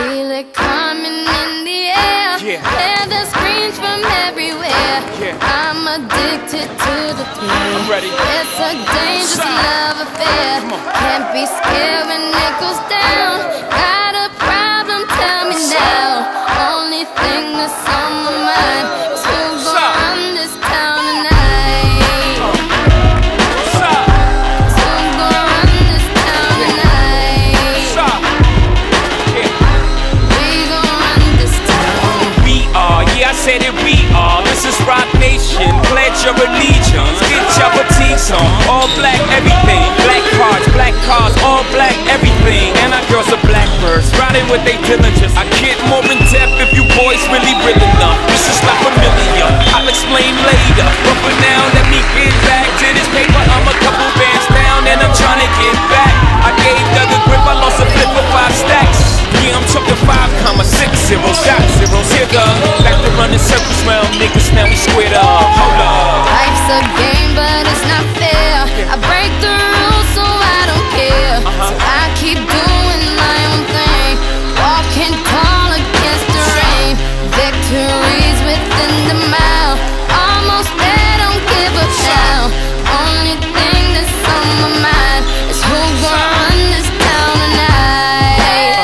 Feel it coming in the air. Hear the screams from everywhere. I'm addicted to the thrill. It's a dangerous love affair. Can't be scared when it goes down. Got a problem? Tell me now. Only thing that's on my mind is who's gonna run this town tonight. Who's gonna run this town tonight? We gonna run this town. We are, yeah, I said it, we are. This is Rock Nation. Pledge your allegiance. Get your boutiques on. All black, everything. Black cars, all black, everything. And our girls are blackbirds, riding with they diligence. I get more in depth if you boys really real enough. This is not familiar, I'll explain later. But for now, let me get back to this paper. I'm a couple bands down and I'm trying to get back. I gave Doug a grip, I lost a flip for 5 stacks. Yeah, I'm talking 5,60, shot zeros. Here go, back to running circles round niggas, now we squared up. Hold up. Life's a game, but it's not fair. I break the rules, so I don't care. So I keep doing my own thing, walking tall against the rain. Victories within the mile, almost there, don't give up now. Only thing that's on my mind is who's gonna run this town tonight.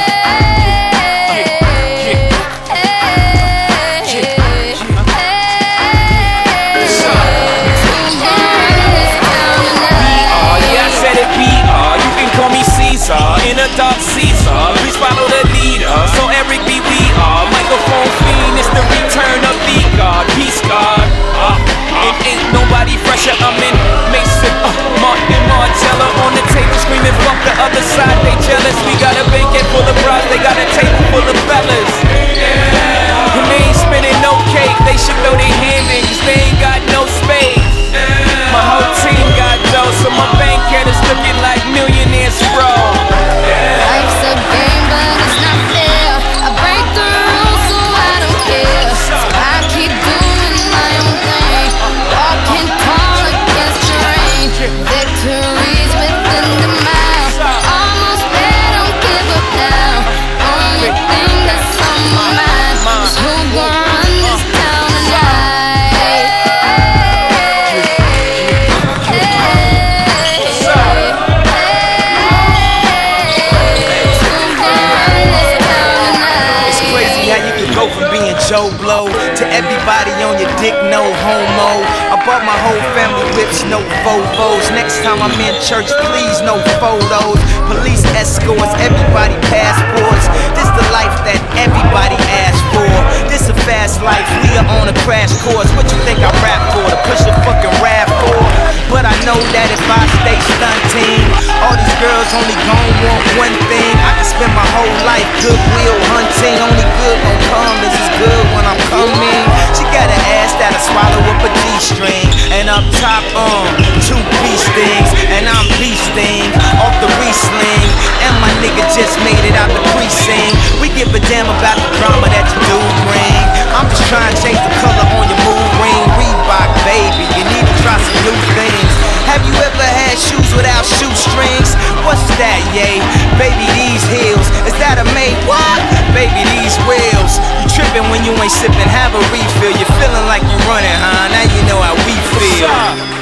In a dark Caesar, please follow the leader. So Eric B, we are microphone fiend. It's the return of the God, peace God. And ain't nobody fresher. I'm in Mason, Martin Martella on the table screaming fuck the other side. They jealous. We got a banquet full of bras. They got a table full of fellas. And they ain't spending no cake. They should throw their hand in, 'cause they ain't got no space. My whole team got dough, so my banquet is looking like millionaires, bro. Life's a game, but it's not fair. I break the rules, so I don't care. So I keep doing my own thing, walking tall against the rain. Victories within the mile, almost there, don't give up now. Only thing that's on my mind is who's gonna run this town tonight. Go from being Joe Blow to everybody on your dick, no homo. I bought my whole family whips, no Vovos. Next time I'm in church, please no photos. Police escorts, everybody passports. This the life that everybody asked for. This a fast life, we are on a crash course. What you think I rap for? To push a fucking rap for? But I know that if I stay stunting, all these girls only gon' want one thing. I can spend my whole life goodwill hunting. Only good gon' come, this is good when I'm coming. She got an ass that'll swallow up a G-string. And up top, 2 beast things. And I'm beasting off the re-sling. And my nigga just made it out the precinct. We give a damn about the drama that you do bring. I'm just trying to change the color on your mood ring. Reebok, baby, you need to try some new things. Have you ever had shoes without shoestrings? What's that, yay? Baby, these heels, is that a made what? Baby, these wheels. You tripping when you ain't sipping, have a refill. You're feeling like you're running, huh? Now you know how we feel.